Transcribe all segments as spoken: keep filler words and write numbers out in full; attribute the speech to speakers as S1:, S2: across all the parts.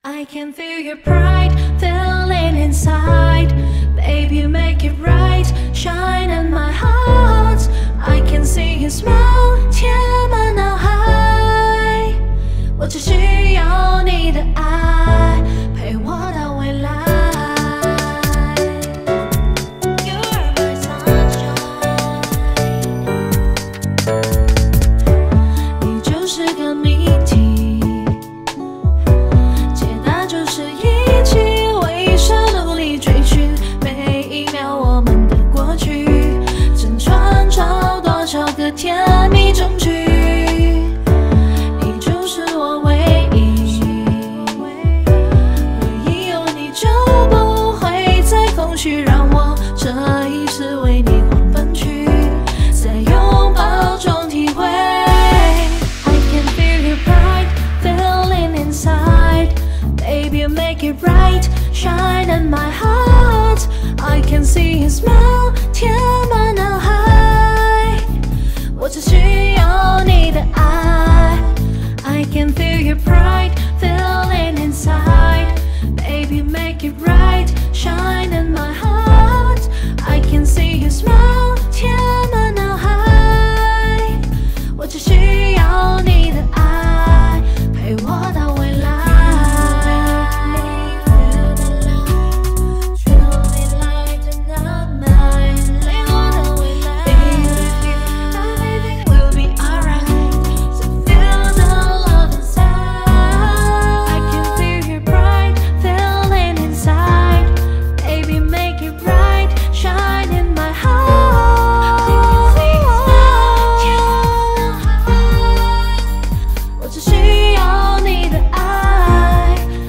S1: I can feel your pride feeling inside. Baby, you make it right, shine in my heart. I can see you smile， 填满脑海。我只需要你的爱，陪我到未来。You're my sunshine， 你就是个谜题。 甜蜜证据，你就是我唯一，唯一有你就不会再空虚，让我这一世为你狂奔去，在拥抱中体会。I can feel your pride feeling inside, baby you make it right, shine in my heart. I can see you smile， 填满脑海。 我只需要你的爱 I can feel your pride feeling inside Baby make it right shine in my heart I can see you smile 填满脑海我只需要你的爱陪我到未来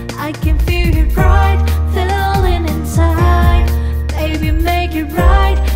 S1: Right